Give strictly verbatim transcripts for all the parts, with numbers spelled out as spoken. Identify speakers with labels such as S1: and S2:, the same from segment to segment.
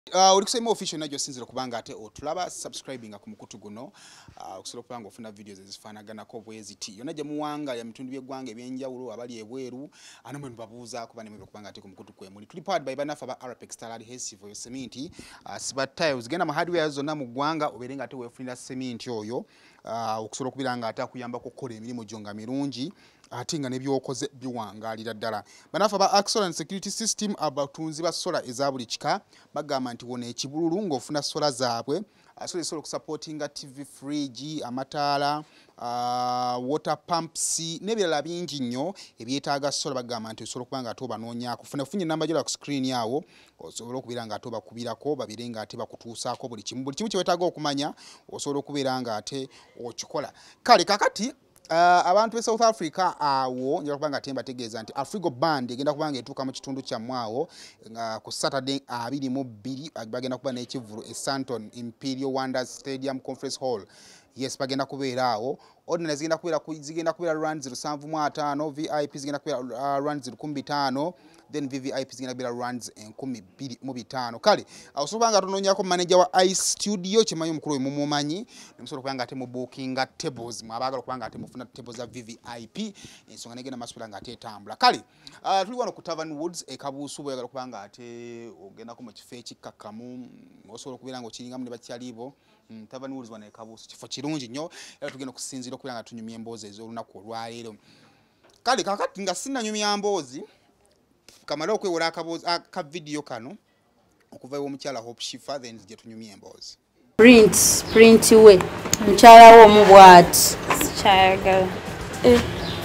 S1: Uh, uli kusema official najyo sinzira kubanga ate otulaba subscribing ku mukutu guno uh, okusobola kubanga ofuna videos ezifaanaganako bweziti yonna gye muwanga ya mitundu by'eggwanga ebyenjawulo abali ebweru ano mwe mubabuuza kuba nemwe kubanga ate ku mukutu kwe muli tuli powered by banafa ba Arapex Talali Hesivo yo cement uh, Sibat Tiles genda mu hardware zonna mu ggwanga oberenga ate wefunira cement oyo uh, okusobola okubiranga ate akuyamba okukola emirimu jonga mirungi ate nga nebyokoze biwangalira ddala banafa ba Excellent Security System abatunzi ba sola eza buli kika bagamba nti wona ekibululu ng'ofuna sola zaabwe asobola sola okusupportinga T V fridge amataala uh, water pumps n'ebirala bingi nnyo ebyetaaga sola bagamba nti osobola okuba nga ate obanoonyaako funa funye namba gyo ku screen yawo osobola okubeera nga ate obakubirako babire nga ate bakutuusaako buli kimu buli kimu kye weetaaga okumanya osobola okubeera nga ate okikola kale kakati Uh, abantu be South Africa awo njala kubanga temba tegeeza nti Afrigo Band egenda kubanga etuuka mu kitundu kya mwawo uh, ku Saturday abiri mu bbiri bagenda kuba n'ekivulu e Santon Imperial Wonders Stadium Conference Hall yes bagenda kubeera awo ordinary zigenda kubeera zigenda kubeera runs lusanvu mu ataano V I P zigenda kubeera uh, runs lukumi bitaano then V V I P zigenda kubeera runs enkumi bbiri mu bitaano kale osobola tunoonyako manager wa Ice Studio kimanyi omukulu we mumumanyi nemusobola kubanga ate mu booking tables mwabagala kubanga ate mufuna tables za V V I P ensonga negenda masula nga ate etambula kale uh, tuli wano ku Tavern Woods e Kabuusu bwegala kubanga ate ogendako mu kifo ekikakkamu osobola okubeera nga okiringamu ne bakyalibo mm, Tavern Woods wana e Kabuusu kifo kirungi nnyo era tugenda okusinziira okubeera nga tunyumya emboozi ez'olunaku olwaleero kale kakati nga sinnanyumya mboozi kamala okwewola akabozi aka video kano okuva ewo omukyala Hope Shifa then zije tunyumye emboozi
S2: print print we mukyala wo omubwati
S3: chayagala
S2: eh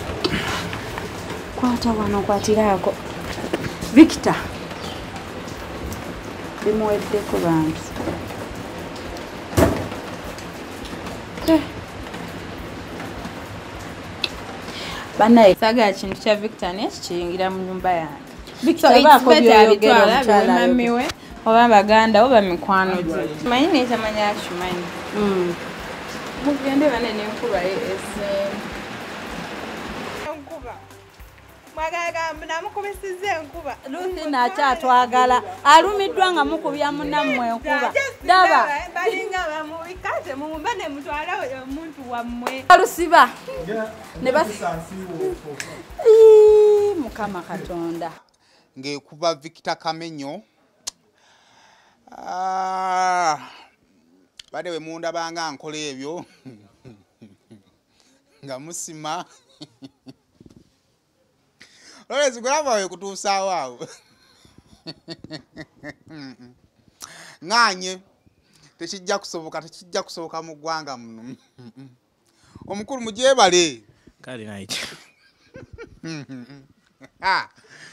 S2: kwata wano kwatirako Victor bimwedde ku bantu eh banaye
S3: saga kintu kya Victor ne kiyingira mu nyumba yange
S2: Victor
S3: so
S2: bako byogera mukyala
S3: mamiwe oba baganda oba mikwano gye manyi ne tamanya shumanyi
S2: mm
S3: mugende bane n'enkuba ese enkuba mwagaga namukubisize enkuba
S2: Lucy nakyatwagala alumiddwa nga mukubya munnammwe enkuba daba
S3: balinga bamubikate mumubane mutwala omuntu wammwe
S2: alusiba ne mukama katonda
S1: ngekuba Victor Kamenyo ah bade we munda banga nkola ebyo nga musima olezi kulaba we kutuusa waawo nganye tekijja kusoboka tekijja kusoboka mu ggwanga muno omukulu mujebale
S4: kali night
S1: ah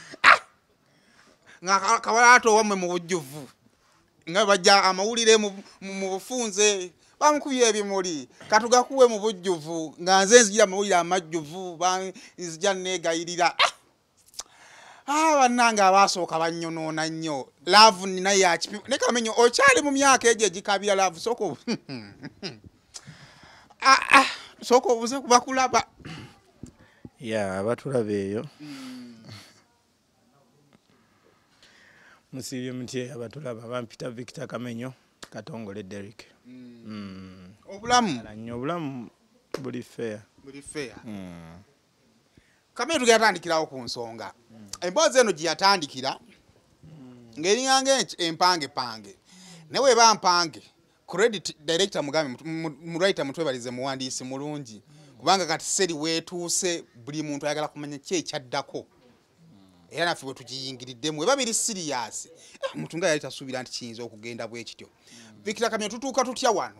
S1: nga kawalato wamwe mu bujjuvu nga bajja amawulire mu bufunze bamukubye ebimuli katugakuwe mu bujjuvu nga nze nzijira amawulire amajjuvu banzija negayirira ah bananga abasooka banyonoona nnyo love nina ya kipi ne Kamenyo okyali mu myaka eje gikabira love soko ah ah soko buze kubakulaba
S4: ya abatulaba eyo musibye mutye abatulaba bampita Victor Kamenyo Katongole Derrick mm
S1: obulamu
S4: nnyo obulamu buli fair
S1: buli fair
S4: mm
S1: Kamenyo tugatandikirawo ku nsonga emboozi eno gye yatandikira ngeri yange empange pange newe bampange credit director mugambe mu writer mutwebalize muwandiisi mulungi kubanga kati seri wetuuse buli muntu ayagala kumanya kye kyaddako era nafe bwe tugiyingiriddemu eba biri serious eh muntu nga yali tasuubira nti kiyinza okugenda bwe kityo Victor Kamenyo tutuuka tutya wano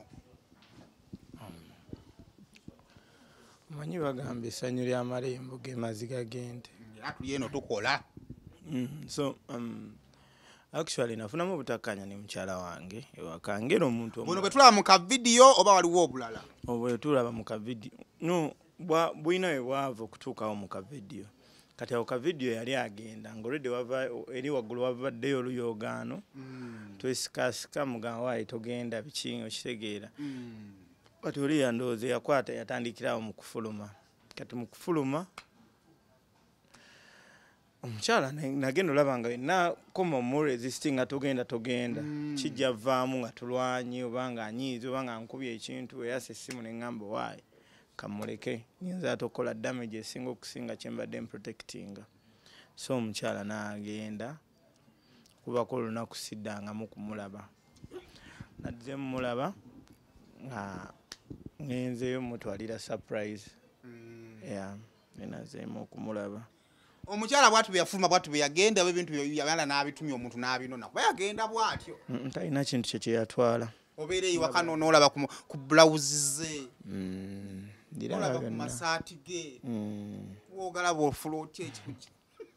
S4: manyi bagamba essanyu lya malembo ge maziga gente
S1: atuli eno tukola
S4: mm so um actually nafunamu obutakkanya ne mukyala wange ewaka ngero omuntu
S1: buno bwe tulaba mu ka video oba waliwo obulala
S4: obwe tulaba mu ka video no bwina we bwava okutuukawo mu ka video kati awo ka video yali agenda ng'olwedde wava eri waggulu wavaddeyo oluyogaano twesikasika mugamba waayi togenda biki okitegeera kati oli yandowooza yakwata yatandikirawo mu kufuluma kati mu kufuluma omukyala nagenda olaba nga yenna koma mu resisting nga togenda togenda kijja vaamu nga tulwanye oba nga anyiiza oba nga nkubye ekintu eyasa essimu ne ŋŋamba waayi kamuleke nyinza ate okukola damage esinga okusinga kye mbadde mprotectinga so omukyala n'agenda kubako olunaku siddangamu kumulaba nadze mumulaba nga ngenzeyo mutwalira surprise ya enazeemu okumulaba
S1: omukyala bwatu byafuluma bwatu byagenda ebintu byabala n'abitumya omuntu n'abinona kuba yagenda bwatyo
S4: talina kintu kye kyeyatwala
S1: obeera ewaka n'olaba ku blouse ze olaba ku masaati ge woogala bw'ofula otya ekikuki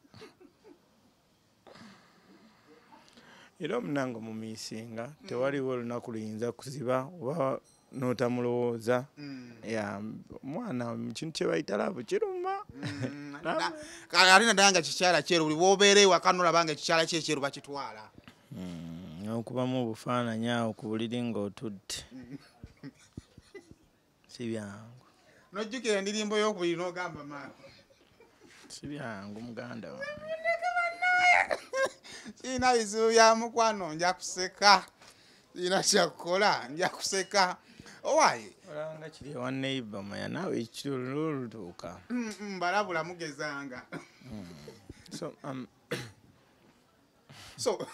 S4: era omunango mumiisinga tewaliwo olunaku luyinza kuziba oba n'otamulowooza ya omwana kintu kye bayita laavu kiruma
S1: ate naddala nga kikyala kyeru buli bw'obeera ewaka n'olaba nga ekikyala kye ekyeru bakitwala
S4: okubamu obufaananyi awo ku buliri ng'otudde si byangu
S1: n'ojjukira endirimbo y'okubiri n'ogamba maama
S4: si byangu muganda wange
S1: siina bizibu bya mukwano nja kuseka siina kyakukola nja kuseka owaaye
S4: olanga kiri ewa neighbor maya naawe ekiro lutuuka
S1: mbalabula mugezanga
S4: so um,
S1: so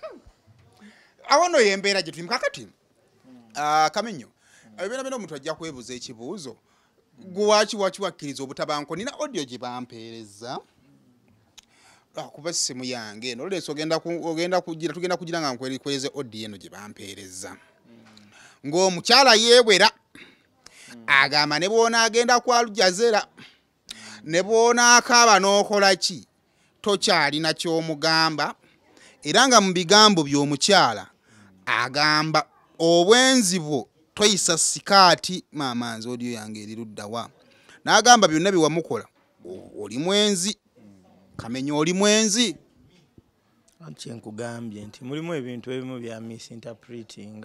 S1: awono yembeera gye tulimu kakati Kamenyo ebibeera bino omuntu ajja kwebuuza ekibuuzo gwaki waki wakkiriza obutabanko nina audio gye bampeereza kuba simu yange eno olwaleero ogenda ogenda kugira tugenda kugira nga nkwerekweze audio eno gye bampeereza ng'omukyala yeewera agamba ne bw'ona agenda kwalujazera ne bw'ona akaaba n'okola ki tokyalina ky'omugamba era nga mu bigambo by'omukyala agamba obwenzi bwo toyisa sikaati maama nze audio yange eri luddawa n'agamba byonna bye wamukola oli mwenzi Kamenyo oli mwenzi
S4: kye nkugambye nti mulimu ebintu ebimu bya misinterpreting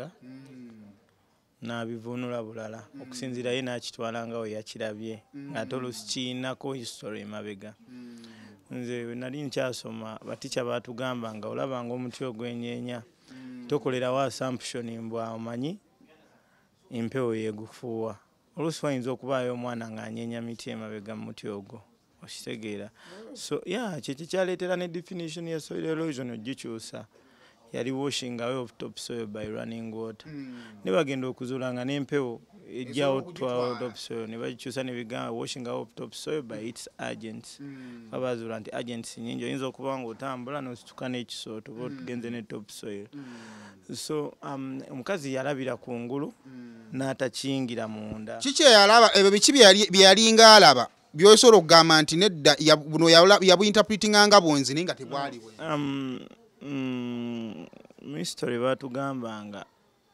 S4: n'abivunula bulala okusinziira ye n'akitwala nga we yakirabye ng'ate oluusi kiinako history emabega nze nali nkyasoma batica baatugamba nga olaba nga omuti ogwenyeenya tokolerawo assumption mbwa omanyi empewo yeegufuuwa oluusi wayinza okubaayo omwana ng'anyeenya miti emabega mu muti ogwo okitegeera so yeah kyekyo kyaleetera ne definition ya soil erosion ogikyusa yali washing away of topsoil by running water ne bagenda okuzuula nga n'empewo ejjawo twa topsoil ne bagikyusa ne bigamba washing away of topsoil by its agents babazuula nti agents nyingi oyinza okuba nga otambula n'osituka n'ekisooto oba ogenze ne topsoil so um, omukazi yalabira kungulu n'atakiyingira munda
S1: kiki yalaba ebyo biki bye yalinga alaba byosobola okugamba nti nedda buno yabuinterpretinga nga bwenzi naye nga tebwali bwe
S4: um, mm, mystery batugamba nga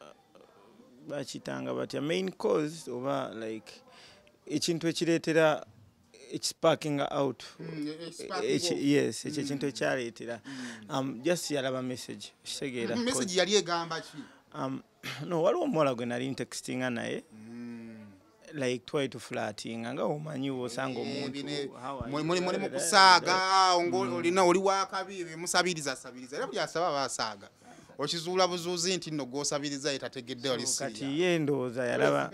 S4: bakitanga batya main cause oba like ekintu ekireetera ekisparking out yes ekyo ekintu ekyaleetera just yalaba message kitegeera
S1: message yali egamba ki
S4: no waliwo omuwala gwe nali ntextinga naye like twali tufulatinga nga omanyi wosanga omuntu
S1: muli mu kusaaga olina oli wakabi musabiriza sabiriza era buli asaba basaaga okizuula buzuuzi nti nno gwosabiriza etategedde oli
S4: kati ye ndowooza yalaba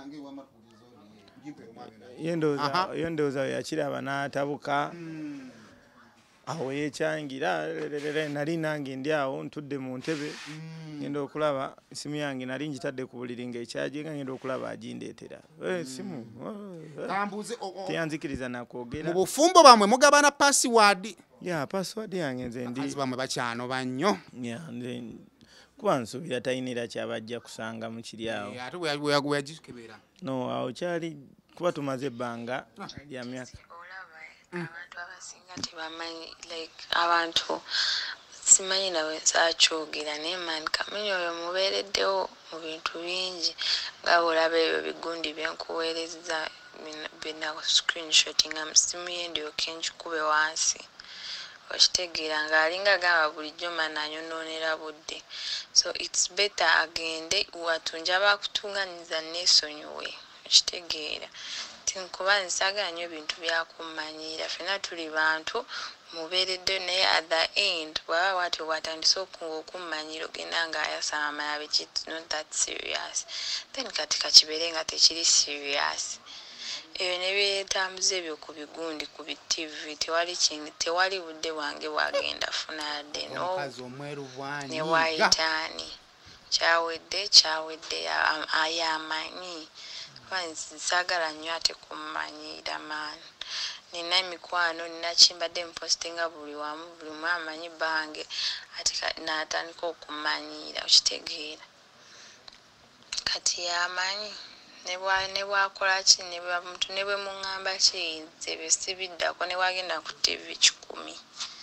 S4: ye ndowooza yakiraba n'atabuka awo yekyangira nali nange ndi awo ntudde mu ntebe ngenda okulaba simu yange nali ngitadde ku buliri ng'ekyajenga ngenda okulaba agindeetera simu teyanzikiriza nakwogera
S1: mu bufumbo bwamwe mugabana password
S4: ya password yange nze ndi
S1: bakazi bamwe bakyano bannyo
S4: nze kuba nsuubira tayinira kyabajja kusanga mu kiri awo
S1: ate weyagikebera
S4: no awo kyali kuba tumaze ebbanga lya myaka
S3: abantu abasinga tebamanyi like abantu simanyi nawe nsakyogera naye mani Kamenyo oyo mubeereddewo mu bintu bingi nga olaba ebyo bigundi byenkuweereza bina screenshot nga musimu ye ndyoke nkikube wansi okitegeera ng'alinga gamba bulijjo mananyonoonera budde so it's better agende watunja bakutunganiza neesonyiwe okitegeera tinkuba nsaagala nnyo ebintu byakummanyira ffenna tuli bantu mubeeredde naye at the end bwaba bwatyo bwatandise okummanyira ogenda ng'ayasa amaya biki not that serious then kati kakibeere nga tekiri serious ebyo ne byetambuza ebyo ku bigundi ku bitivi tewali kingi tewali budde bwange bwagenda funa yadde ne waitaani kyawedde kyawedde ayamanyi nsaagala nnyo ate kummanyira maani nina emikwano nina kimbadde mpostinga buli wamu buli mu amanyi bange ate n'atandika okummanyira okitegeera kati yamanyi ne bwakola ki muntu ne bwe muŋŋamba ki nze bye sibiddako ne bwagenda ku tivi kikumi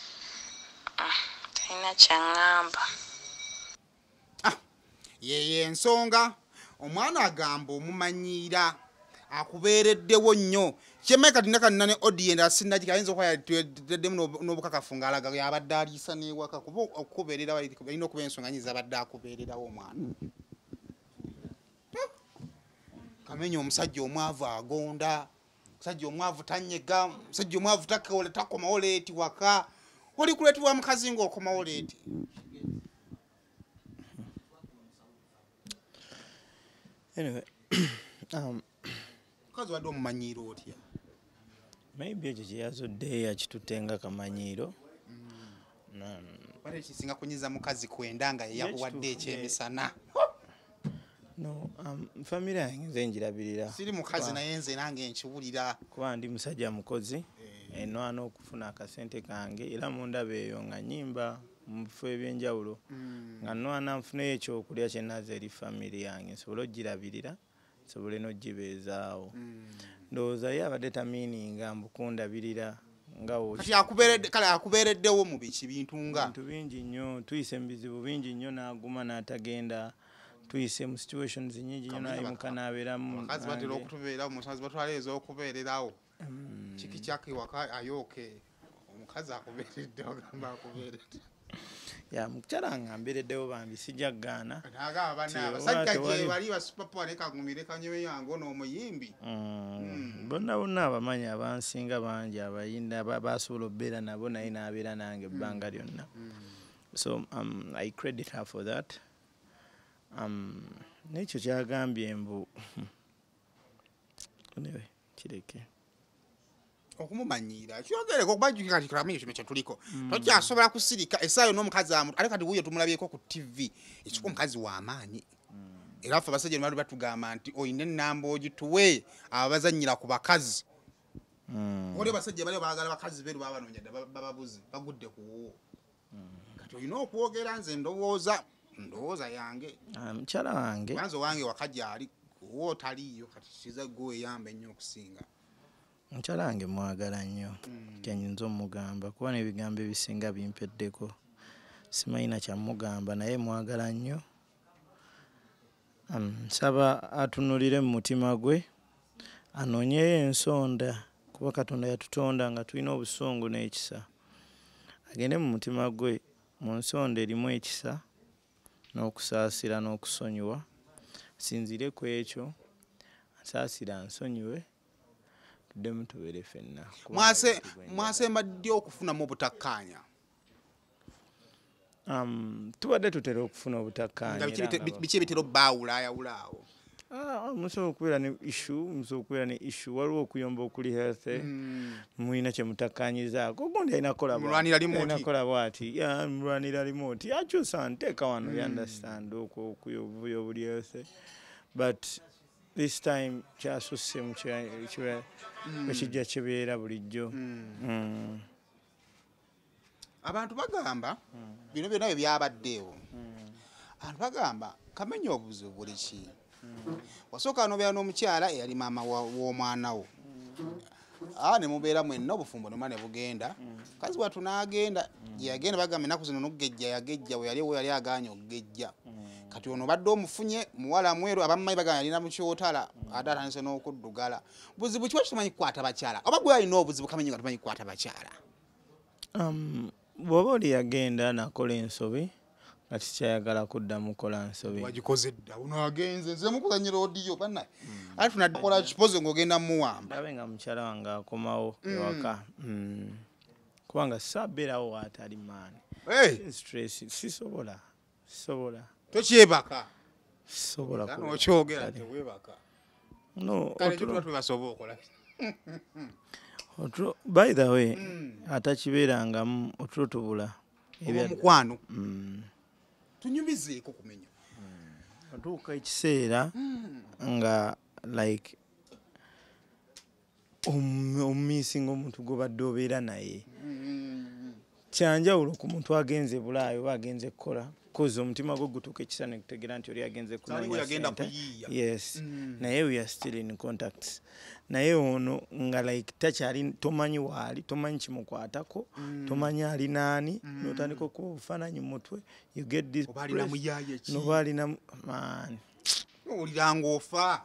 S3: talina kyaŋŋamba
S1: yeyo ensonga omwana agamba omumanyiira akubeereddewo nnyo kyemeka katina kanina ne audience asinagika ayinza okuba yateddemu n'obukakafu ng'alaga yabadde aliisa n'ewaka kuba okubeerera balina okuba ensonga nyiza abadde akubeererawo omwana kamenya omusajja omwavu agonda omusajja omwavu tanyega omusajja omwavu takomawo leeti waka oli kuleetibwa mukazi ng'okomawo leeti
S4: anyway um
S1: kazi wadde omumanyiiro otya
S4: maybe ekyo kyeyazodde yakitutenga kamanyiiro
S1: bale kisinga kunyiza mukazi kwenda nga yakuwadde ekyemisana
S4: no um family yange nze njirabirira
S1: siri mukazi naye nze nange nkiwulira
S4: kuba ndi musajja mukozi enwana okufuna akasente kange era mundaba eyo nga nyimba mu bifo ebyenjawulo nga nwana nfuneyo ekyokulya kyenaza eri family yange nsobole ogirabirira nsobole n'ogibeezaawo ndowooza ye abadde tamiininga mbukundabirira
S1: kati akubeeredde kale akubeereddewo mu biki bintu nga
S4: bintu bingi nnyo tuyise mu bizibu bingi nnyo n'aguma n'atagenda tuyise mu situations nyingi nnyo nayimuka n'abeeramu
S1: abakazi batera okutubeera omusazi batwala ez'okubeererawo kiki kyake waka ayooke omukazi akubeeredde ogamba akubeeredde
S4: ya mukyala nga mbeereddewo bambi sijja kugaana
S1: abasajja gye bali basupapa ne kagumire kanyewe yange n'omuyimbi
S4: bonna bonna abamanyi abansinga bangi abayinda basobola okubeera nabo naye n'abeera nange ebbanga lyonna so um, I credit her for that um, nekyo kyagambye mbu anyway kireke
S1: okumumanyiira kyogereko kubajukira kati kramye kino kyatuliko tokyasobola kusirika esaayo n'omukazi amu ale kati wuyo tumulabyeko ku tivi ekiko omukazi w'amaanyi era afe abasajja ne batugamba nti oyina ennamba ogituwe abazannyira ku bakazi oli basajja bali baagala bakazi beeru babanoonya dda bababuzi bagudde ku wuwo kati olina okwogera nze ndowooza ndowooza yange
S4: mukyala wange
S1: kwanza owange wakajja ali wuwo taliiyo kati kiza gwe eyamba ennyo okusinga
S4: mukyala wange mwagala nnyo kyenyinza omugamba kuba n'ebigambo ebisinga bimpeddeko simayina kyamugamba naye mwagala nnyo nsaba atunulire mu mutima gwe anoonyeyo ensonda kuba Katonda yatutonda nga tulina obusungu n'ekisa agende mu mutima gwe mu nsonda erimu ekisa n'okusaasira n'okusonyiwa sinzire ku ekyo nsaasira nsonyiwe tuddemu tubeere ffenna
S1: mwase mwasemba ddi okufunamu obutakkaanya
S4: um, tubadde tutera okufuna obutakkaanya
S1: biki ebitera obbaawulaayawulaawo
S4: musobola okubeera ne issue musobola okubeera ne issue waliwo okuyomba okuli health mulina kye mutakkaanyizaako ogundi alina kola bwati mulwanira limoti akyusa nteeka wano you understand okuyobuya obuli health but this time kyasusse mu ekijja kibeera bulijjo
S1: abantu bagamba bino byonna bye byabaddeewo abantu bagamba kamenya obuzibu buli ki wasooka nobeera n'omukyala eyali maama w'omwana wo ne mubeera mwenna obufumbo noma ne bugenda kazi watu n'agenda yagenda bagamba ennaku zino n'okugejja yagejja we yali we yali agaanye okugejja kati ono badde omufunye muwala mweru abammanyi bagamba yalina mu kyotala ate atandise n'okuddugala buzibu kiba kitumanyi kukwata bakyala oba gwe alina obuzibu kamenyi nga tumanyi kukwata bakyala
S4: bw'oba oli yagenda nakola ensobi nga tikyayagala kuddamu kola nsobi
S1: wagikoze dda uno agenze nze mukuzanyira odiyo banna ati tunakola kipozo ng'ogenda muwamba
S4: ndabe nga mukyala wange akomawo ewaka kubanga sabeerawo waatali maani stress sisobola sisobola
S1: tokyebaka
S4: sisobola
S1: nokyogera nti weebaka
S4: no
S1: kale tuba tubasoba okola
S4: otro by the way atakibeerangamu otro tubula
S1: omukwano tunyumizeeko kumenya
S4: otuuka ekiseera nga like omumisinga omuntu gwobadde obeera naye kyanjawulo ku muntu agenze bulaayo oba agenze kukola kozi omutima gwe gutuuka ekisa ne gutegeera nti oli agenze yes naye we are still in contacts naye ono nga like takyali tomanyi waali tomanyi kimukwatako tomanyi ali naani notandika okuba obufaananyi mutwe you get this noba alina maani
S1: owuliranga ofa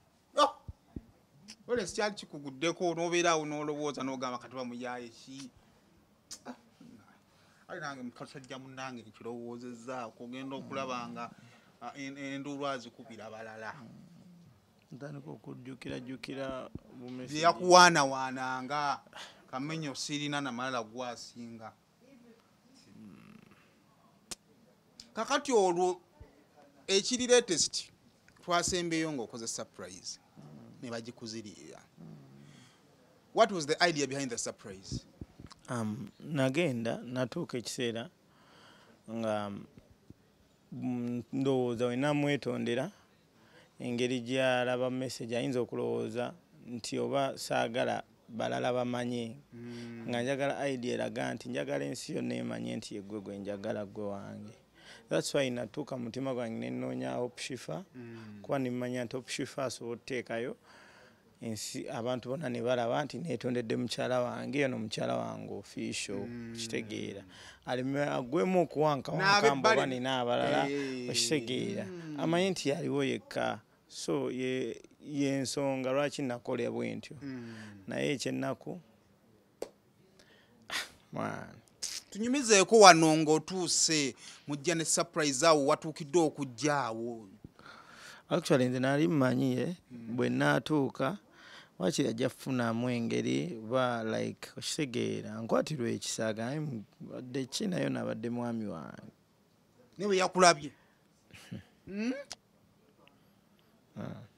S1: ole sikyali kikuguddeko n'obeeraawo n'olowooza n'ogamba kati bamuyaye ki ali nange mukasajja munnange nekirowoozezzaako ogenda okulaba nga enduulu azikubira abalala
S4: ntandika okujjukirajjukira
S1: bye yakuwaanawaananga kamenyo sirina namalala gwasinga kakati olwo ekiri latest twasembeyo ng'okoze surprise ne bagikuzirira. What was the idea behind the surprise?
S4: Um, nagenda natuuka ekiseera nga ndowooza wena mwetondera engeri gy'alaba message ayinza okulowooza nti oba saagala balala bamanye mm. nga njagala idea eraga nti njagala ensi yonna emanye nti yeggwe gwe njagala gwe wange. That's why natuuka mutima gwange nenoonya Opshifa mm. kuba nimanya nti Opshifa asobola oteekayo ensi abantu bonna ne balaba nti neetondedde mukyala wange ono mukyala wange official mm. kitegeera alime agwemu okuwanka wankambo oba nina abalala okitegeera mm. amanye nti yaliwo yekka so ye yensonga lwaki nakola bwe ntyo mm. naye ekyennaku man
S1: tunyumizeeko wano ng'otuuse mujja ne surprise awo watuukidde okujjaawo.
S4: Actually nze nali mmanyiye mm. bwe naatuuka waki ajja kufunamu engeri ba like okitegeera nkwatirwa ekisaaga badde ki nayo nabadde mwami wange
S1: ne bwe yakulabye mm? ah.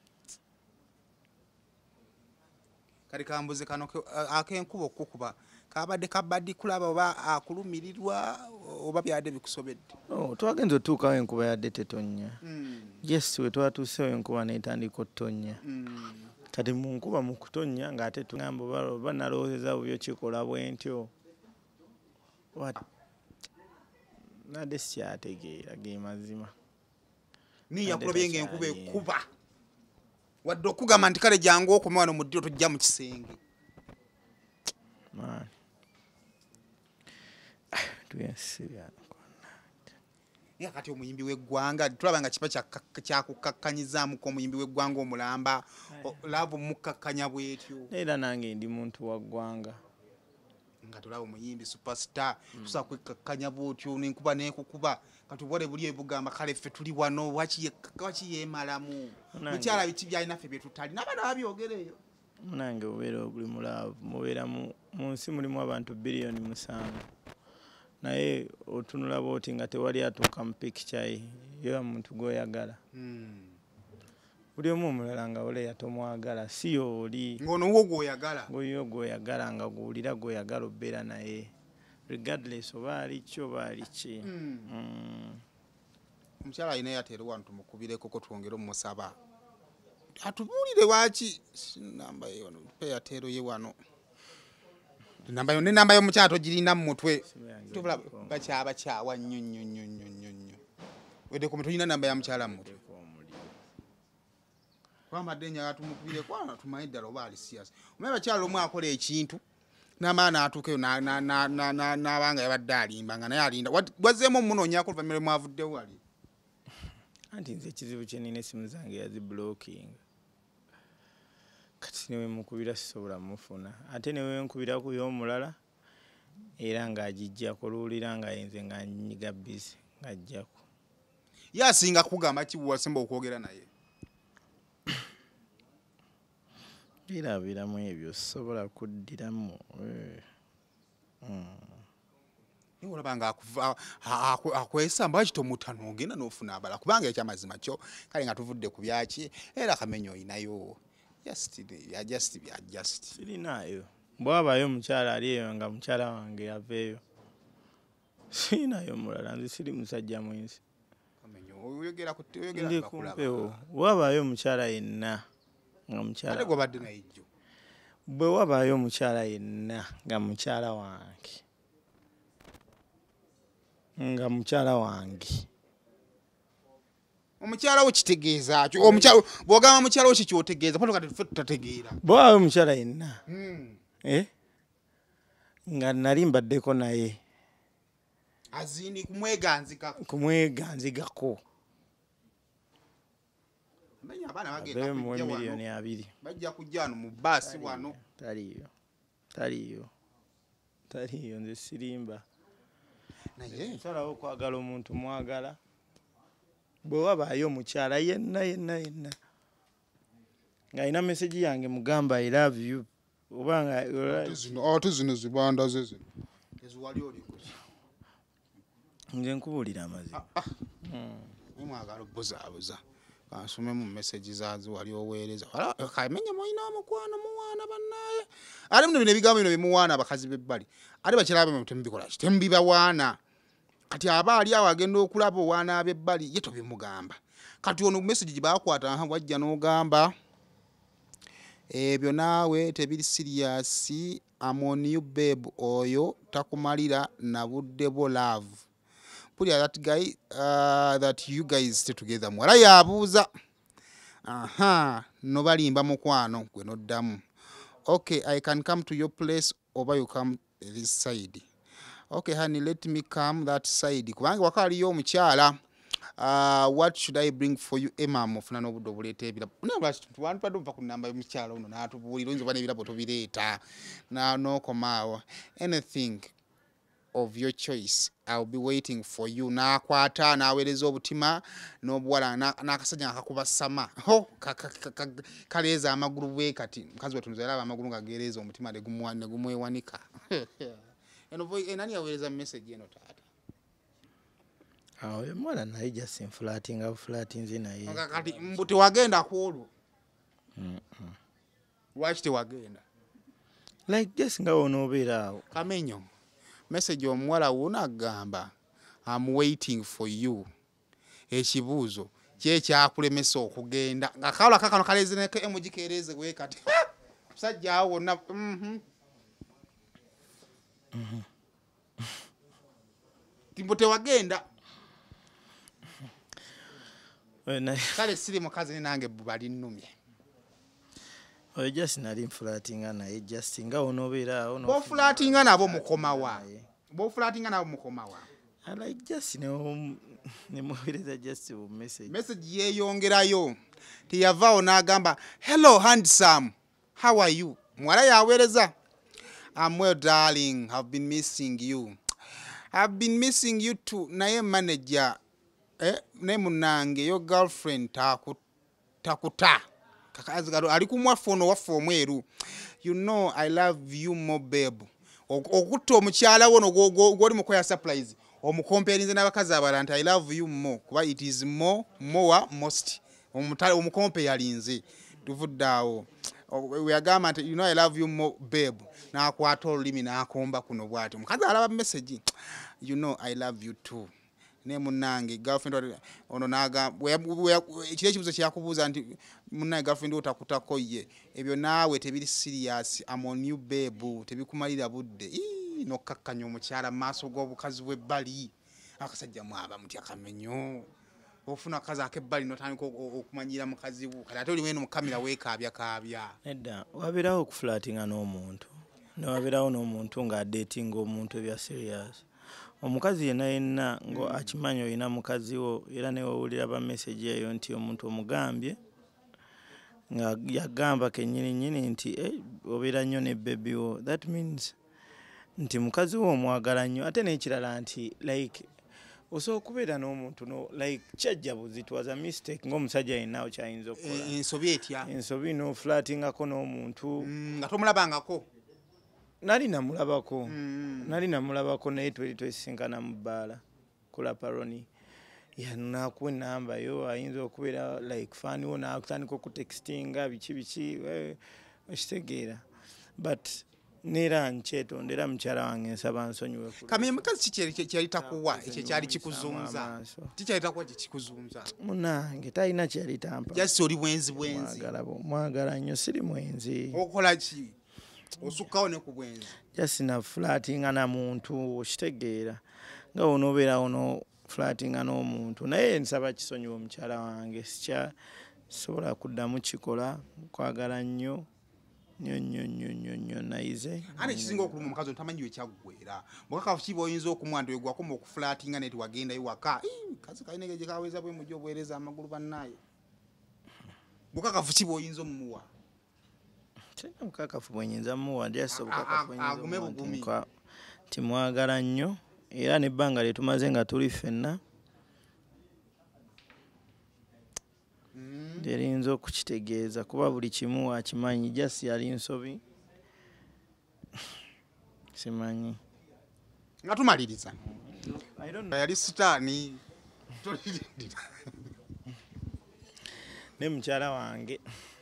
S1: kali kambuze kano akenkuba okukuba kabadde kabadde kulaba oba akulumirirwa oba byadde bikusobedde.
S4: Oh, twagenze otuukawo enkuba yadde tetonnya mm. yes we twatuusewo enkuba n'etandika otonya mm. kati mu nkuba mu kutonya ng'ate tugamba oba nalowoozeza bubyo kikola bwentyo nadde sikyategeera ge mazima
S1: niya kulabye ng'enkuba ekuba wadde okugamba nti kale jangu okoma wano mu ddiro tojja mu kisenge
S4: man tuyasibya
S1: ya kati omuyimbi w'eggwanga tulaba nga kipa kyakukakkanyizaamu ko omuyimbi w'eggwanga omulamba laavu mukakkanya bwetyo
S4: era nange ndi muntu wa ggwanga
S1: nga tulaba omuyimbi superstar mm. tusobola kwekkakkanya bwotyo n'enkuba n'ekukuba kati obwole buli ebugamba kale ffe tuli wano waki yeemalamu mukyala biti byalinaffe bye tutali n'abaana babyogereyo
S4: munange obeera buli mulaavu mubeera mu nsi mulimu abantu biliyoni musanvu naye otunula booti nga tewali atuuka mu pikica ye yo muntu gw'oyagala mm. buli omu omulala nga oleya tomwagala si yooli
S1: ng'ono wo gw'oyagala
S4: ngoyo gw'oyagala nga guwulira gw'oyagala obbeera naye regardless oba ali ki oba ali ki
S1: omukyala alina yateera wano tumukubireko ko twongere omusaba atubuulire waaki namba ye wano pe yateero ye wano namba yonna namba y'omukyala togirina mu mutwe tubula bakyaba kyawa nnyo nnyo nnyo nnyo nnyo nnyo wedde kome tolina namba ya mukyala mu mutwe kwamadde enyaga tumukubire kwana tumanyi ddala oba ali siyasi omanyi bakyala omu akola ekintu n'amala n'atuukayo n'abanga yabadde alimba nga naye alinda wazzeemu omunoonyako oluvannyuma lwe mwavuddewo ali
S4: anti nze ekizibu kye nina essimu zange yaziblocking kati newe mukubira sisobola mufuna ate newe nkubira ku y'omulala era ng'agijja kuluulira nga yenze nga nnyiga busy ng'ajjako.
S1: Ye asinga kugamba ki wasemba okwogera naye?
S4: Birabiramu ebyo sobola kuddiramu.
S1: Niwe olabanga akwesa mba kitomutta n'ogenda n'ofuna abala kubanga ekyamazima kyo kale nga tuvudde ku byaki era Kamenyo oyinayo. Just ya just ya just.
S4: Sirinayo. Bw'abayo omukyala ali eyo nga mukyala wange yaveeyo. Sirinayo mulala nze siri musajja mwensi.
S1: Kamenyo oyogera ku oyogera
S4: bakulaba. Bw'abayo omukyala yenna nga mukyala.
S1: Ate gwabadde naye jjo.
S4: Bwe wabayo omukyala yenna nga mukyala wange. Nga mukyala wange.
S1: Omukyala wo kitegeeza kyo omukyala bw'ogamba mukyala wo kikyotegeeza pato kati ffe tutategeera.
S4: Bw'abayo omukyala yenna.
S1: Mm.
S4: Eh? Nga nali mbaddeko naye.
S1: Azini kumweganzika.
S4: Kumweganzigako.
S1: Menya abana bagenda
S4: kujja milioni abiri.
S1: Bajja kujja no mu basi wano.
S4: Taliyo. Taliyo. Taliyo nze sirimba.
S1: Naye
S4: nsalawo okwagala omuntu mwagala. Bwe wabaayo omukyala yenna yenna yenna. Nga ina message yange mugamba I love you. Obanga
S1: zino ate zino zibanda ze zino. Ezuwali oli kuki.
S4: Nze nkubulira amazima.
S1: Mm. Mwagala buzaabuza. Asome mu message zazo wali oweereza. Ala kamenya moyina omukwano muwana bannaye. Ali muno bino bigambo bino bimuwana abakazi bebbali. Ali bakirabe mu tembikola. Tembiba wana. Kati aba ali awo agenda okulaba owana abebbali ye tobimugamba. Kati ono message gibakwata aha wajja n'ogamba ebyo naawe tebiri serious. I'm on you babe oyo takumalira na budde bo love. Put that guy uh, that you guys stay together. Mwala yabuuza. Aha, no balimba mukwano gwe noddamu. Okay, I can come to your place or you come this side. Okay, honey, let me come that side. Kubanga wakali yo omukyala. Uh, what should I bring for you? Emma mufuna n'obudde obuleeta ebirabo. Nabula tuwantu padde omuva ku nnamba y'omukyala ono n'atubuulira oyinza oba n'ebirabo tobireeta. Na n'okomaawo. Anything of your choice. I'll be waiting for you. Nakwata naweereza obutima n'obuwala n'akasajja akakuba sama. Ho kaleeza amagulu bwe kati. Mukazi wetu nze alaba amagulu ngageereza omutima ne gumwewanika. Eno enani yaweereza message eno taata?
S4: Awo mwana naye just flating up flatinze naye.
S1: Kati mbuti wagenda kwolwo. Mm. Lwaki tewagenda?
S4: Like just nga onobeera awo.
S1: Kamenyo. Message omuwala wona agamba I'm waiting for you. Ekibuuzo kye kyakulemesa okugenda. Nga kawula kakano kaleeze ne emoji keereze we kati. Musajja awo wonna mhm. Mhm. Timbote wagenda.
S4: Wena
S1: kale siri mukazi nange bali nnumye.
S4: Oyo just nali flatinga naye just nga onobeera awo no.
S1: Bo flatinga nabo mukomawa. Bo flatinga nabo mukomawa.
S4: I like just no ne muweleza just a message.
S1: Message yeyongerayo. Tiyavao n'agamba hello handsome. How are you? Mwala yaweereza. I'm well darling. I've been missing you. I've been missing you too. Naye manager eh ne munange your girlfriend taku takuta. Kakazi gado ali kumwafono wafo omweru. You know I love you more babe. Okutto omukyala wono goli mukoya surprise. Omukomperinze n'abakazi abalanta I love you more. Kuba it is more more most. Omutale omukompe yalinze. Tuvuddawo. We agamba nti you know I love you more babe. Na kwata olimi na akomba kuno bwati. Mukazi alaba message. You know I love you too. Ne munange girlfriend ono naga ekire ekibuzo kyakubuuza nti munange girlfriend otakutako ye ebyo naawe tebiri serious I'm on you babe tebikumalira budde ii nokakkanya omukyala maaso g'obukazi bw'ebbali akasajja mwaba muti Akamenyo ofuna akazi ak'ebbali notandika okumanyira mukazi wo kati ate oli weno mukamera weekaabya kaabya
S4: nedda wabirawo okuflatinga n'omuntu newabirawo n'omuntu nga dating omuntu ebya serious. Omukazi yena yenna ngo akimanyo ina mukazi wo era ne wawulira ba message eyo nti omuntu omugambye nga yagamba kenyini nyini nti eh obeera nnyo ne baby wo. That means nti mukazi wo omwagala nnyo ate n'ekirala nti like osobola okubeera n'omuntu no like kyajjabuzi it was a mistake ng'omusajja yennawo kyayinza okukola
S1: ensobi etya
S4: ensobi n'ofulatingako n'omuntu
S1: nga tomulabangako
S4: nali namulabako nali namulabako naye twali twesinkana mu bbaala kulaparoni yanakuwa enamba yo ayinza okubeera like faniwo nakutandika okutextinga biki biki okitegeera but neera nkyetondera mukyala wange nsaba nsonyiwe
S1: kamenya mukazi ki kyali takuwa ekyo kyali kikuzunza kikyali takuwa kikuzunza
S4: munange talina kyali tampa
S1: jasi oli bwenzi bwenzi
S4: mwagala nnyo siri mwenzi
S1: okola ki osukkawo ne ku bwenzi
S4: jasi na flatinga na muntu okitegeera nga onoobeera ono flatinga n'omuntu naye nsaba kisonyiwa omukyala wange sikya sobola kuddamu kikola kwagala nnyo nnyo nnyo nnyo nnyo nnyo nayize
S1: ate kisinga okuluma omukazi ontamanyiwe ekyaggwera mukakafu kiba oyinza okumwanda wegwakoma okufulatinga neti wagendayo waka kazi kalinege gye kaweza bwe mujja obuweereza amagulu bannaye mukakafu kiba oyinza omumuwa
S4: tena mukakafu bwenyinza muwa jasi obukakafu
S1: agume bugumi
S4: timwagala nnyo era nebbanga lyetumaze nga tuli ffenna lyerinza okukitegeeza kuba buli kimu akimanyi jasi yali nsobi simanyi
S1: nga tumaliriza yali sitaani
S4: ne mukyala wange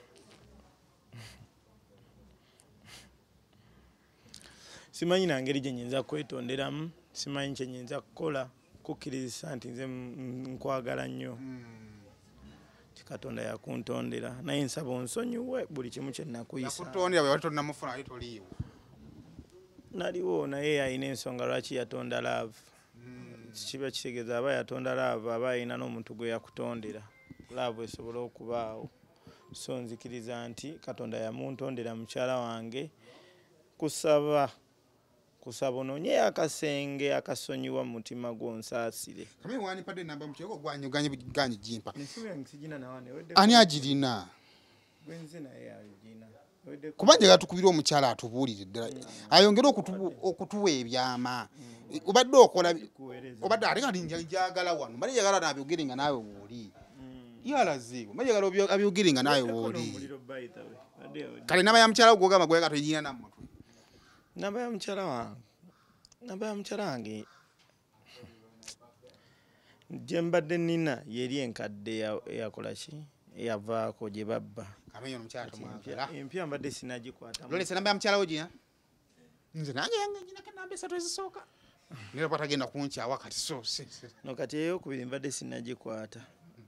S4: simanyi na ngeri gye nyinza kwetonderamu simanyi kye nyinza kukola kukkirizisa nti nze nkwagala nnyo Katonda yakuntondera naye nsaba onsonyiwe buli kimu kye nakuyisa
S1: yakutondera bwe watonda mufuna ali toliiwo
S4: naliwo naye ayina ensonga lwaki yatonda love kiba kitegeeza aba yatonda love aba ayina n'omuntu gwe yakutondera love esobola okubaawo so nzikiriza nti Katonda yamuntondera mukyala wange kusaba kusaba ononye akasenge akasonyiwa mu mutima gwonsaasire
S1: kame wani pade namba mcheko gwanyuganye ganyi jimpa
S4: sijina nawane
S1: ani agirina
S4: gwenze naye agirina
S1: kubanje gatukubira omukyala atubuulire ddala ayongera okutuwa ebyama obadde okola obadde ate nga njagala wano mali njagala nabyogere nga naawe wooli yalazibu mali njagala abyogere nga naawe wooli kale naba ya mukyala ogwogamba gwe gatuyina namwe
S4: namba ya mukyala wange namba ya mukyala wange gye mbadde nnina yeri enkadde eyakola ki eyavaako gye babba empya mbadde sinagikwata
S1: namba ya mukyala wo gina nze nange yange ginako enamba esatu ezisooka nera bwatagenda kunkyawa kati so
S4: no kati eyokubiri mbadde sinagikwata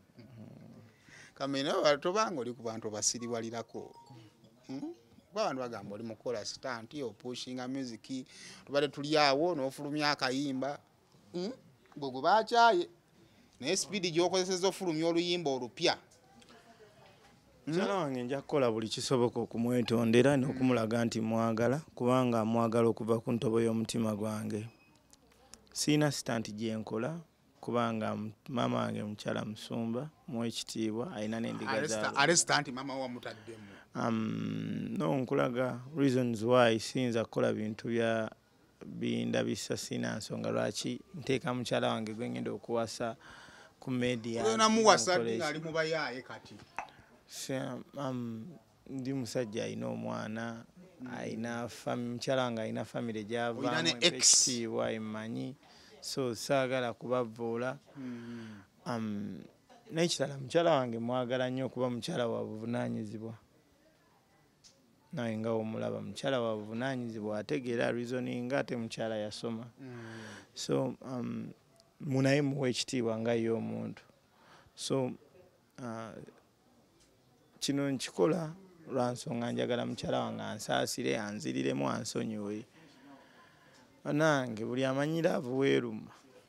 S1: kamena tobanga oli ku bantu basiriwalirako abantu bagamba oli mukola stunt yo pushing music tubade tuli awo n'ofulumya akayimba gogo bachaye ne speed gyokozeseza ofulumya oluyimba olupya
S4: mukyala wange nja kukola buli kisoboka okumwetondera n'okumulaga nti mwagala kubanga mwagala okuva ku ntobo y'omutima gwange siina stunt gye nkola kubanga mama wange mukyala musumba mwekitiibwa alina n'endiga zaabwe
S1: arrestant mama wa mutaddemu
S4: um no nkulaga reasons why sinza kukola bintu bya binda bisa sina nsonga lwaki nteeka mukyala wange gwe ngenda okuwasa ku media
S1: ona muwasa ali mu bayaye kati
S4: um ndi musajja alina omwana alina mukyala wange alina family gyava ekitiibwa emanyi so saagala kubavoola um n'ekirala mukyala wange mwagala nnyo okuba mukyala wa buvunaanyizibwa nawe nga omulaba mukyala wa buvunaanyizibwa ategeera reasoning ate mukyala yasoma so um munaye muwa ekitiibwa nga ye omuntu so uh, kino nkikola lwa nsonga njagala mukyala wange ansaasire anziriremu ansonyiwe nange buli amanyira avuweeruma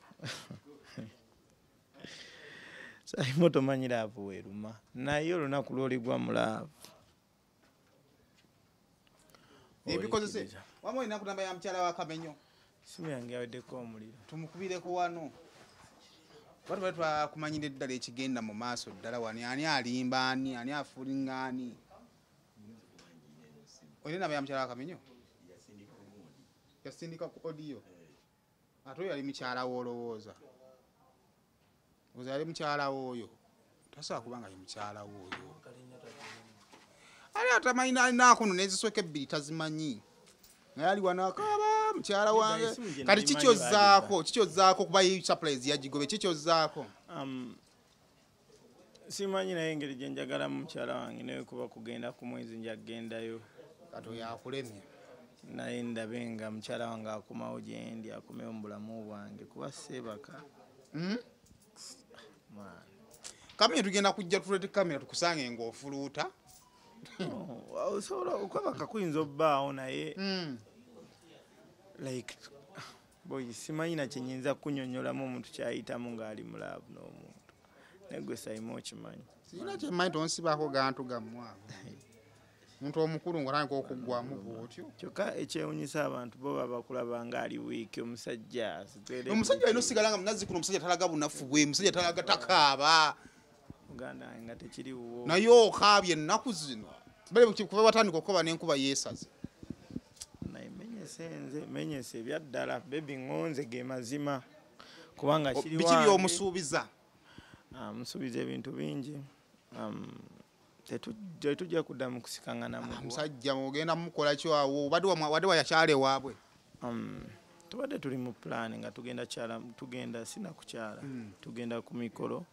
S4: saimo tomanyira avuweeruma naye olunaku lwoligwa mulaavu
S1: ebikozese wamwe ina kutamba ya mkyala wa Kamenyo
S4: simu yange yaweddeko omuliro
S1: tumukubireko wano watu bali twakumanyira eddala ekigenda mu maaso ddala wani ani alimba ani ani afulinga ani oyina namba ya mukyala wa Kamenyo yasindika ku audio ate yali mukyala wolowooza Ozali mukyala woyo. Tasobola kubanga ye mukyala woyo. Ali atamanyi nako nezisweka ebbiri tazimanyi. Naye ali wanakaba mukyala wange. Kati kikyozzaako, kikyozzaako kuba surprise yagigobe kikyozzaako.
S4: Um, simanyi naye engeri gye njagala mu mukyala wange naye kuba kugenda ku mwezi njagendayo.
S1: Kato yakulemye.
S4: Naye ndabe nga mukyala wange akomawo gye ndi akomewo mu bulamu bwange kuba seebaka.
S1: Mm? Kamera tugenda kujja tulete kamera tukusange ng'ofuluuta.
S4: Osobola okwebaka kuyinza obbaawo naye like boy simanyi na kyenyinza kunyonyolamu omuntu kyayitamu ng'ali mulaavu n'omuntu naye gwe sayimu okimanyi.
S1: Sirina kyemmanyi tonsibaako gantu gammwavu. Omuntu omukulu ng'otandika okuggwamu bw'otyo.
S4: Kyokka ekyewunyisa abantu bo baba bakulaba ng'ali wiiki omusajja.
S1: Omusajja alina osigala nga munazzikuno omusajja talaga bunafu bwe, omusajja talaga takaaba.
S4: Uganda nga tekiriwo.
S1: Naye okaabye ennaku zino. Bale kuba batandika okuba n'enkuba yeesaze.
S4: Naye menyese nze menyese ebyaddala bebi ngonze ge mazima. Kubanga kiri wange.
S1: Biki by'omusuubiza?
S4: Musuubiza ebintu bingi. Tetujja kuddamu kusikangana mu
S1: musajja mugenda mukola ki awo wadde wayakyale waabwe.
S4: Tubadde tuli mu plan nga tugenda kyala tugenda sina kukyala tugenda ku mikolo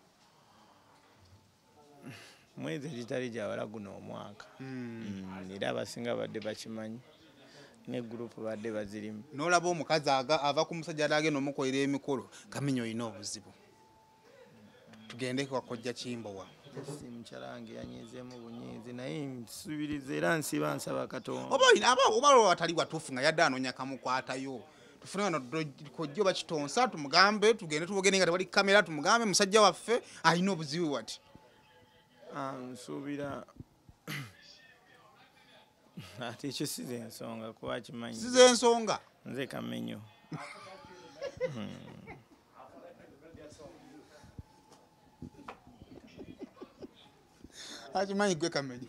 S4: mwezi gitali gyawala guno omwaka era abasinga badde bakimanyi ne group badde bazirimu.
S1: N'olaba omukazi ava ku musajja alagenda omukolera emikolo Kamenyi olina obuzibu. Tugende kwa kojja Kimbowa.
S4: Si mukyala wange yanyizeemu bunyiizi naye nsubiriza era nsiba nsaba Katonda.
S1: Oba aba oba watali watuufu nga yadde anoonya kamukwatayo. Tufune wano kojja oba kitonsa tumugambe tugende tubogere nga tewali kamera tumugambe musajja waffe alina obuzibu wati.
S4: Nsuubira ate ekyo size ensonga kuba kimanyi.
S1: Size ensonga?
S4: Nze Kamenyo.
S1: Akimanyi gwe Kamenyi.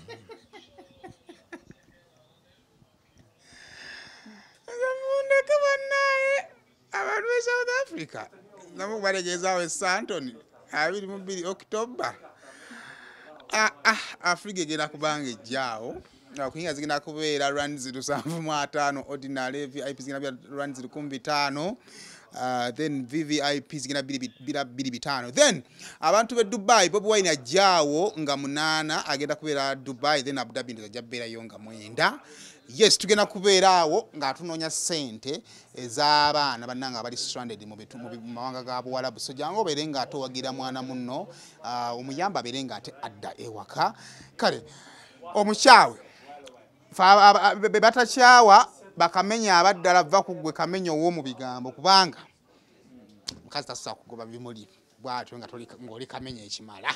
S1: Ngamundeka bannaye abantu be South Africa nabo balegeezaawo e Santoni abiri mu bbiri October. Ah, ah, Africa egenda kubanga ejjaawo. Okuyinga zigenda kubeera runs lusanvu mu ataano ordinary V I P zigenda kubeera runs lukumi ttaano. Uh, then V V I P zigenda bira biri bitano. Then abantu be Dubai Bobi Wine ajjaawo nga munaana agenda kubeera Dubai then Abu Dhabi ndajja beera yo nga mwenda. Yes tugenda kubeera awo nga tunoonya ssente ez'abaana bannanga abali stranded mu bitu mu mawanga ga Buwarabu. So jangu obeere nga ate owagira mwana munno uh, omuyamba abeere nga ate adda ewaka. Kale omukyawe fa be batakyawa bakamenya abaddala va kugwe Kamenyo ow'omu bigambo kubanga mukazi tasobola kugoba bimuli bwatyo nga toli ng'oli Kamenyo ekimala.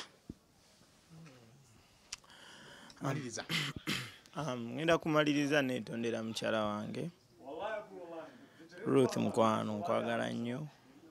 S1: Maliriza.
S4: Ngenda kumaliriza neetondera mukyala wange Ruth mukwano nkwagala nnyo.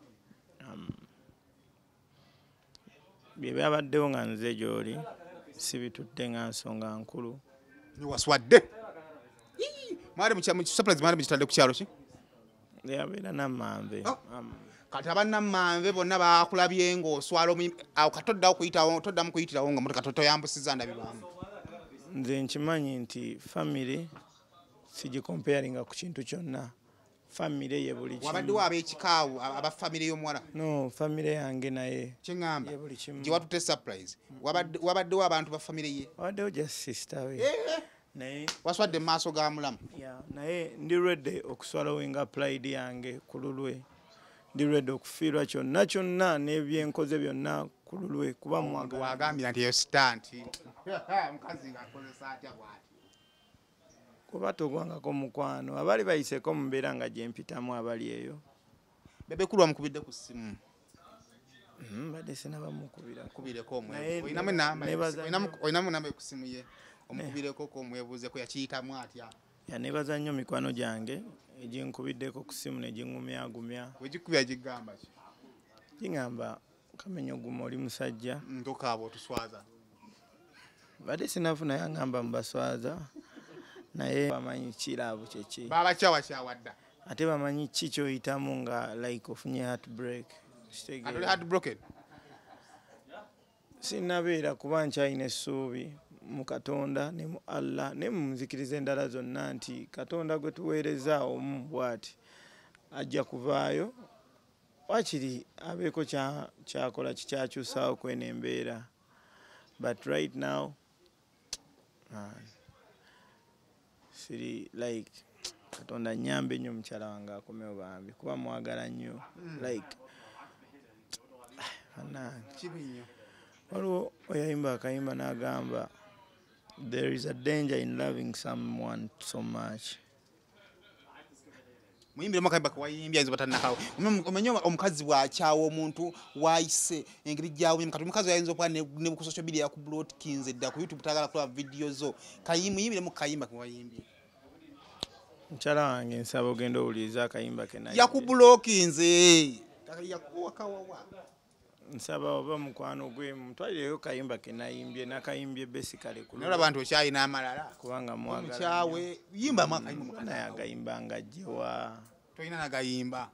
S4: Bye byabaddewo nga nze gy'oli sibitudde nga nsonga nkulu.
S1: Waswadde. Mwari mu surprise mwari mukitadde ku kyalo ki?
S4: Yabeera Nammanve.
S1: Kati abannammanve bonna baakulabye ng'oswala awo katoddawo kuyitawo toddamu kuyitirawo nga motoka toyambusiza ndabirwamu.
S4: Nze nkimanyi nti family sigikomparinga ku kintu kyonna. Family ye buli kimu.
S1: Wabaddewo ab'ekikaawo aba family y'omuwala?
S4: No, family yange naye.
S1: Kyeŋŋamba gye watutte surprise wabaddewo abantu ba family ye?
S4: Wabaddewo just sister we. Naye
S1: waswadde mu maaso ga mulamu.
S4: Yeah, naye ndi ready okuswallowinga pride yange ku lulwe. Ndi ready okufiirwa kyonna kyonna n'ebyenkoze byonna ku lulwe kuba mwagala.
S1: Wagambira nti yostanti mukazi ng'akozesa atya bw'ati.
S4: Kuba togwangako mukwano abali bayiseko mu mbeera nga gye mpitamu abali eyo.
S1: Bebe kulwa mukubidde ku ssimu.
S4: Badde sinaba mukubira.
S1: Kubireko omwe. Oyinamu enamba oyinamu enamba ku ssimu ye. Omukubireko ko mwebuuze ko yakiyitamu atya.
S4: Yanebaza nnyo mikwano gyange eginkubiddeko ku ssimu ne gingumyagumya.
S1: Wegikubya gigamba ki?
S4: Gingamba Kamenyo gumu oli musajja.
S1: Ntokaaba otuswaza.
S4: Badde sinafuna yangamba mbaswaza. Naye bamanyi kiraabu kyeki.
S1: Baba kyawa kyawadda.
S4: Ate bamanyi ki kyoyitamu nga like ofunye heartbreak.
S1: Atole heartbroken.
S4: sinnabeera kuba nkyalina essuubi mu Katonda ne mu Allah ne mu nzikiriza endala zonna nti Katonda gwe tuweereza omu bw'ati ajja kuvaayo wakiri abeeko kyakola kikyakyusaawo kweno embeera. But right now man, siri like Katonda nyambe nnyo mukyala wange akomewo bambi kuba mwagala nnyo like
S1: Kibinyo.
S4: waliwo oyayimba akayimba n'agamba there is a danger in loving someone so much.
S1: Muyimbire makayimba kwayimbya izo batanakawo. Omenye omukazi bwakyawo omuntu wayise engeri gyawo mukati omukazi yayinza okuba ne ku social media ku Blotkins edda ku YouTube tagala kulaba video zo. Kayimu yimbire mukayimba kwayimbye.
S4: Mukyala wange nsaba ogenda owuliriza akayimba ke naye.
S1: Yaku Blotkins eh. Yakuwa kawawa.
S4: Nsaba oba mukwano gwe mutwalireyo kayimba ke nayimbye nakayimbye basically ku.
S1: Nolaba abantu okyayina amalala.
S4: Kubanga mwagala.
S1: Mukyawe yimba makayimba
S4: naye agayimba ngajjewa.
S1: Toyina nagayimba.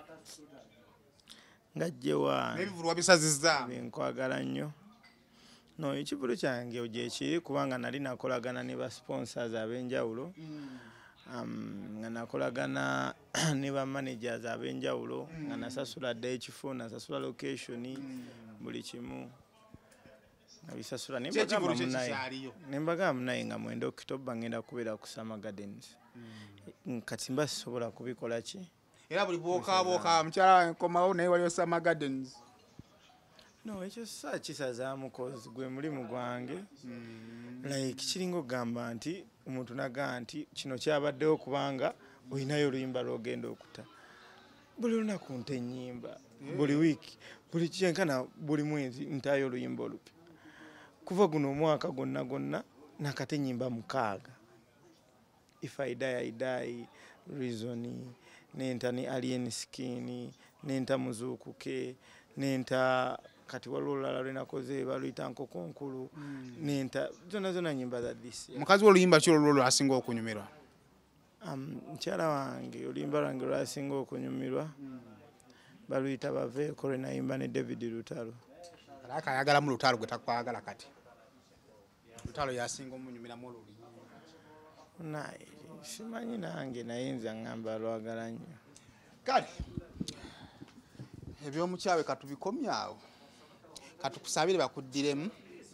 S4: Ngajjewa.
S1: Nebivulwa bisazizza.
S4: Nkwagala nnyo. No, ekivulu kyange ogye kiri kubanga nali nakolagana ne ba sponsors ab'enjawulo. Um, nga nakolagana ne ba managers ab'enjawulo nga nasasula dde ekifo nasasula location buli kimu nabisasula nembaga munaye nga mwenda October ngenda kubeera ku Summer Gardens. Kati mba sisobola kubikola ki
S1: era buli bwoka bwoka mukyala nkomawo naye waliyo Summer Gardens.
S4: No, ekyo saa kisazaamu cause gwe mulimu gwange like kiringa ogamba nti omuntu naga nti kino kyabaddewo kubanga olinayo oluyimba lwogenda okuta buli lunaku nte ennyimba buli wiiki buli kyenkana buli mwezi ntayo oluyimba olupya kuva guno omwaka gonna gonna nakate ennyimba mukaaga If I Die I Die, Reason, nenta ni Alien Skin, nenta Muzukuke, nenta kati waliwo olulala lwenakoze baluyita Nkoko Nkulu nenta zonna zonna nyimba za this year.
S1: Mukazi oluyimba ki olwo lwasinga okunyumirwa?
S4: Um, mukyala wange oluyimba lwange lwasinga okunyumirwa baluyita Baveeko lwe nayimba ne David Lutalo.
S1: Alaka ayagala mu Lutalo gwe takwagala kati. Lutalo yasinga omunyumiramu oluyimba.
S4: Naye simanyi nange naye nze ngamba lwagala nnyo.
S1: Kale ebyomukyawe katubikomyawo katukusabire bakuddiremu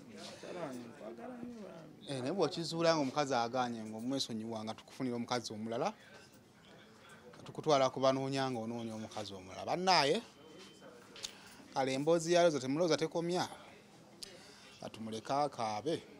S1: eh ne bwokizuula nga omukazi aganye nga omwesonyiwa nga tukufunira omukazi omulala katukutwala ku banoonya nga onoonya omukazi omulala bannaye kale emboozi yalo zote muloza tekomya katumuleka akaabe.